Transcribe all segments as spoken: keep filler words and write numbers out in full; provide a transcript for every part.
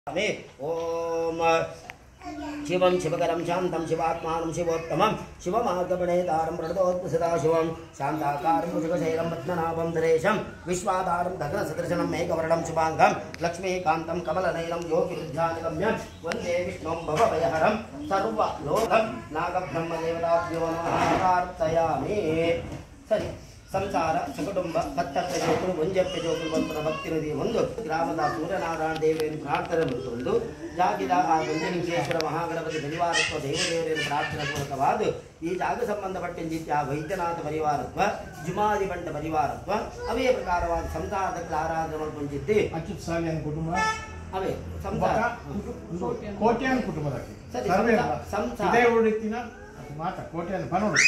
ओम शिवं शिवकरं शान्तं शिवात्मानं शिवोत्तमं शिवमार्गप्रणेतारं प्रणतोत्सदा शिवं शान्ताकारं भुजगशैलं पद्मनाभं धरेशं विश्वाधारं गगनसदृशनं मेघवर्णं शुभाङ्गं लक्ष्मीकान्तं कमलनयनं योगिविद्यानिगम्यं वन्दे विष्णुं भवभयहरं सर्वलोकं नागब्रह्मदेवताभ्यो नमः प्रार्थयामि। सರಿ ಸಂಸಾರ ಸಕುಟುಂಬ ಹತ್ತಕ್ಕೆ ಜೋಕುಲು ಒಂಜಪ್ಪೆ ಜೋಕುಲು ಬಂಪನ ಭಕ್ತಿರದಿ ಒಂದು ಗ್ರಾಮದ ಸೂರ್ಯನಾರಾಯಣ ದೇವರನ್ನು ಪ್ರಾರ್ಥನೆ ಮಾಡಿಕೊಂಡು ಜಾಗಿದ ಆ ಗೊಂಜಲಿಂಗೇಶ್ವರ ಮಹಾಗಣಪತಿ ಪರಿವಾರತ್ವ ದೇವದೇವರನ್ನು ಪ್ರಾರ್ಥನೆ ಪೂರ್ವಕವಾದ ಈ ಜಾಗ ಸಂಬಂಧಪಟ್ಟಂತೆ ಆ ವೈದ್ಯನಾಥ ಪರಿವಾರತ್ವ ಜುಮಾದಿ ಬಂಟ ಪರಿವಾರತ್ವ ಅವೇ ಪ್ರಕಾರವಾದ ಸಂಸಾರದಲ್ಲಿ ಆರಾಧನೆ ಮಾಡಿಕೊಂಡಿದ್ದೆ ಅಚ್ಯುತ್ ಸಾಲಿಯನ್ ಕುಟುಂಬ ಅವೇ ಸಂಸಾರ ಕೋಟ್ಯಾನ್ ಕುಟುಂಬದಕ್ಕೆ ಸಂಸಾರ ಇದೇ ಉಳಿತಿನ ಮಾತ ಕೋಟ್ಯಾನ್ ಬನೋಡು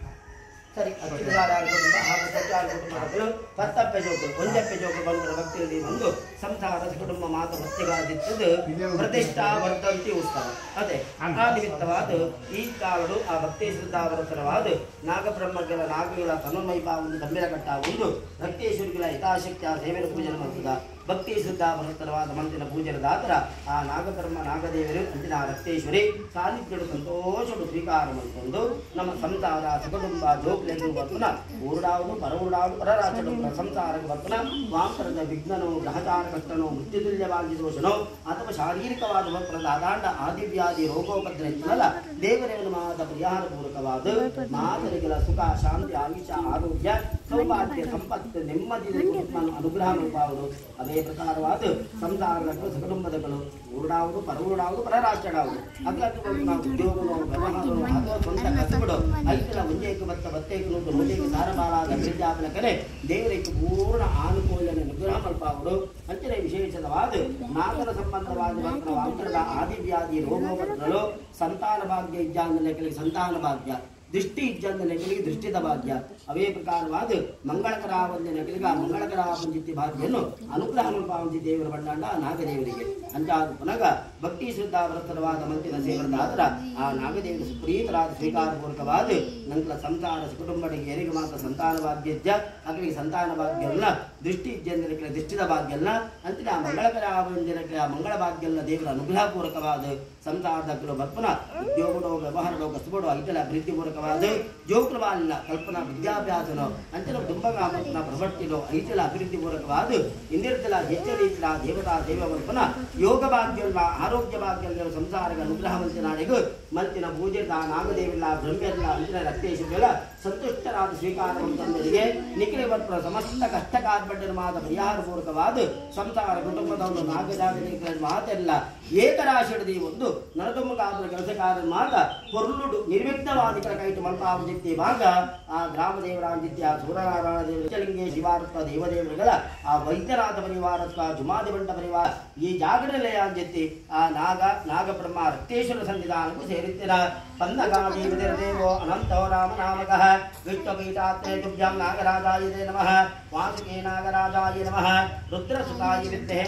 ಸರಿ ಅಚ್ಯುತಾರಾಯಣ ಕುಟುಂಬ ಹಾಗೂ ಸತ್ಯಾರ ಕುಟುಂಬಗಳು ಹತ್ತಪ್ಪೆ ಜೋಕುಲು ಒಂಜಪ್ಪೆ ಜೋಕುಲು ಬಂದ ಭಕ್ತಿಯಲ್ಲಿ ಒಂದು ಸಂಸಾರ ಕುಟುಂಬ ಮಾತು ಭಕ್ತಿಗಾದಿತ್ತದು ಪ್ರತಿಷ್ಠಾ ವರ್ಧಂತಿ ಉತ್ಸವ ಅದೇ ಆ ನಿಮಿತ್ತವಾದ ಈ ಕಾಲಡು ಆ ಭಕ್ತಿ ಶ್ರದ್ಧಾವರತರವಾದ ನಾಗಬ್ರಹ್ಮಗಳ ನಾಗಗಳ ತನ್ಮಯ ಒಂದು ಗಂಭೀರ ಕಟ್ಟ ಒಂದು ಭಕ್ತೇಶ್ವರಿಗಳ ಹಿತಾಶಕ್ತಿಯ ಸೇವೆನ ಪೂಜನೆ ಮಾಡ್ತದ ಭಕ್ತಿ ಶ್ರದ್ಧಾವರತರವಾದ ಮಂತಿನ ಪೂಜನ ದಾತರ ಆ ನಾಗಬ್ರಹ್ಮ ನಾಗದೇವರು ಅಂತಿನ ರಕ್ತೇಶ್ವರಿ ಸಾನ್ನಿಧ್ಯಗಳು ಸಂತೋಷಗಳು ಸ್ವೀಕಾರ ಮಾಡಿಕೊಂಡು ನಮ್ಮ ಸಂಸಾರ ಸಕುಟುಂಬ ಜೋಕ್ಲೆಂದು ಬರ್ತನ ಊರುಡಾವುದು ಪರವುಡಾವುದು ಪರರಾಚಡು ಸಂಸಾರಕ್ಕೆ ಬರ್ತನ ವಾಂಕರದ ವಿಘ್ನನೋ ಗ್ರಹಚಾರ ಕಷ್ಟನೋ ಮೃತ್ಯುತುಲ್ಯವಾಗಿ ದೋಷನೋ ಅಥವಾ ಶಾರೀರಿಕವಾದ ಬರ್ತನದ ಅದಾಂಡ ಆದಿವ್ಯಾಧಿ ರೋಗೋಪದ್ರಲ್ಲ ದೇವರೇವನ ಮಾದ ಪರಿಹಾರ ಪೂರ್ವಕವಾದ ಮಾತರಿಗಳ ಸುಖ ಶಾಂತಿ ಆಯುಷ ಆರೋಗ್ಯ ಸೌಭಾಗ್ಯ ಸಂಪತ್ತು ನೆಮ್ಮದಿ ಅನುಗ್ರಹ ರೂಪಾವುದು ಅದೇ ಪ್ರಕಾರವಾದ ಸಂಸಾರಗಳು ಸಕುಟುಂಬದಗಳು ಊರುಡಾವುದು ಪರವುಡಾವುದು ಪರರಾಚಡಾವುದು ಅದಕ್ಕೆ ನಾವು ಉದ್ಯೋಗನೋ ವ್ಯವಹಾರನೋ ಅಥವಾ ಸ್ವಂತ ಕಸಗಳು ಐದರ ಒಂದೇಕು ಬತ್ತ ಬತ್ತೇಕು ನೂರು ನೂಟಿಗೆ ಸಾರಬಾಳಾದ ವಿದ್ಯಾಪನ ಕಲೆ ದೇವರಿಗೆ ಪೂರ್ಣ ಆನುಕೂಲನೆ ನಿಗ್ರಹ ಮಲ್ಪಾವುದು ಅಂಚನೆ ವಿಶೇಷವಾದ ನಾಗರ ಸಂಬಂಧವಾದ ಬರ್ತನ ವಾಂಕರದ ಆದಿವ್ಯಾಧಿ ರೋಗೋಪತ್ರಗಳು ಸಂತಾನ ಭಾಗ್ಯ ಇಜ್ಜಾಂಗಲೆಗಳಿಗೆ ಸಂತಾನ ಭಾಗ್ಯ ದೃಷ್ಟಿ ಇಜ್ಜಂದ ನೆಗಲಿಗೆ ದೃಷ್ಟಿದ ಭಾಗ್ಯ ಅವೇ ಪ್ರಕಾರವಾದ ಮಂಗಳಕರ ಒಂದು ನೆಗಲಿಗೆ ಆ ಮಂಗಳಕರ ಪಂಚಿತಿ ಭಾಗ್ಯನ್ನು ಅನುಗ್ರಹ ಪಾವಂತಿ ದೇವರ ಬಂಡಾಂಡ ನಾಗದೇವರಿಗೆ ಅಂತಾದ ಪುನಗ ಭಕ್ತಿ ಶ್ರದ್ಧಾವರತರವಾದ ಮಂತಿನ ಸೇವರದಾದ್ರ ಆ ನಾಗದೇವರು ಸುಪ್ರೀತರಾದ ಸ್ವೀಕಾರಪೂರ್ವಕವಾದ ನಂತರ ಸಂತಾನ ಕುಟುಂಬಗಳಿಗೆ ಎರಿಗೆ ಮಾತ್ರ ಸಂತಾನ ಭಾಗ್ಯಜ್ಜ ಅಕಲಿಗೆ ಸಂತಾನ ಭಾಗ್ಯಲ್ಲ ದೃಷ್ಟಿ ಇಜ್ಜಂದಕ್ಕೆ ದೃಷ್ಟಿದ ಭಾಗ್ಯಲ್ಲ ಅಂತಿನ ಆ ಮಂಗಳಕರ ಆವಂಜನಕ್ಕೆ ಆ ಮಂಗಳ ಭಾಗ್ಯಲ್ಲ ದೇವರ ಅನುಗ್ರಹ ಪೂರ್ವಕವಾದ ಸಂಸಾರದಕ್ಕಲು ಬರ್ಪನ ಉದ್ಯೋಗಡೋ ವ್ಯವಹಾರಡೋ ಕಸಬಡೋ ಐತಲ ಅಭಿವೃದ್ಧಿ ಪೂರ್ವಕ ಜೋಕುಲವಾಲಿನ ಕಲ್ಪನಾ ವಿದ್ಯಾಭ್ಯಾಸನೋ ಅಂಚನ ದುಂಬಗಾಮನ ಪ್ರವೃತ್ತಿನೋ ಐಚಲ ಅಭಿವೃದ್ಧಿ ಪೂರ್ವಕವಾದ ಇಂದಿರ್ತಲ ಹೆಚ್ಚರೀತಿಲ ದೇವತಾ ದೇವವರ್ಪನ ಯೋಗ ಭಾಗ್ಯಲ್ಲ ಆರೋಗ್ಯ ಭಾಗ್ಯ ಸಂಸಾರಗ ಅನುಗ್ರಹವಂತ ನಾಡಿಗೂ ಮಂತಿನ ಪೂಜೆದ ನಾಗದೇವಿಲ್ಲ ಬ್ರಹ್ಮೆಲ್ಲ ಅಂಚಿನ ರಕ್ತೇಶ್ವರಿಗಳ ಸಂತುಷ್ಟರಾದ ಸ್ವೀಕಾರವಂತರಿಗೆ ನಿಖಿಲ ವರ್ಪನ ಸಮಸ್ತ ಕಷ್ಟ ಕಾರ್ಪಡ್ಯಮಾದ ಪರಿಹಾರ ಪೂರ್ವಕವಾದ ಸಂಸಾರ ಕುಟುಂಬದವನ್ನು ನಾಗಜಾಗತಿಗಳ ಮಾತೆಲ್ಲ ಏಕರಾಶಿಡದಿ ಒಂದು ನರತುಂಬಗಾಮನ ಕೆಲಸಕಾರ ಮಾತ ಹೊರಳುಡು ನಿರ್ವಿಘ್ನವಾದಿಕರ ಕೈಟು ಮಲ್ಪಾವಜಿತ್ತಿ ಭಾಗ ಆ ಗ್ರಾಮ ದೇವರಾಂಜಿತ್ಯ ಸೂರ್ಯನಾರಾಯಣ ದೇವಲಿಂಗೇ ಶಿವಾರತ್ವ ದೇವದೇವರುಗಳ ಆ ವೈದ್ಯನಾಥ ಪರಿವಾರತ್ವ ಜುಮಾದಿ ಬಂಟ ಪರಿವಾರ ಈ ಜಾಗರಲಯ ಅಂಜಿತ್ತಿ ಆ ನಾಗ ನಾಗಬ್ರಹ್ಮ ರಕ್ತೇಶ್ವರ ಸನ್ನಿಧಾನಕ್ಕೂ ಸೇರಿತ್ತಿನ ಪಂದಗಾದಿ ದೇವೋ ಅನಂತೋ ರಾಮ ನಾಮಕಃ ವಿಶ್ವಪೀಠಾತ್ಮೇ ತುಭ್ಯಂ ನಾಗರಾಜಾಯ ನಮಃ ವಾಸುಕೇ ನಾಗರಾಜಾಯ ನಮಃ ರುದ್ರಸುತಾಯ ವಿದ್ಮಹೇ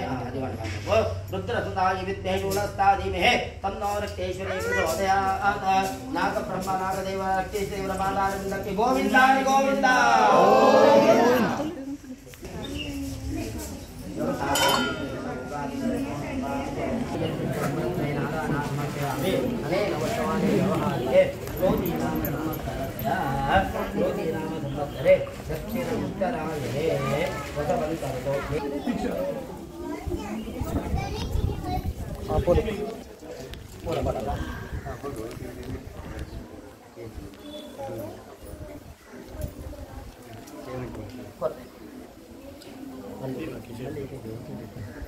ರುದ್ರಸುತಾಯ ವಿದ್ಮಹೇ ಶೂಲಸ್ತಾಧೀಮಹೇ ತನ್ನೋ ರಕ್ತೇಶ್ವರೇ ಪ್ರಚೋದಯಾತ್ ನಾಗಬ್ರಹ್ಮ ನಾಗದೇವ ರಕ್ತೇಶ್ವರ ಬಾಲಾನಂದಕ್ಕೆ ಗೋವಿಂದ ಗೋವಿಂದ ಅನೇನ ವರ್ಷವಾಣಿ ವ್ಯವಹಾರಿಗೆ ರೋಗಿ ನಾಮ ಸಂವತ್ಸರಸ್ಯ ರೋಗಿ ನಾಮ ಸಂವತ್ಸರೆ ದಕ್ಷಿಣ ಉತ್ತರಾಯಣೆ ಹೊಸವಂತರದೋ ಪೂರ ಪೂರ ಬರಲ್ಲ ಕೊಡ್ತೆ ಅಲ್ಲಿ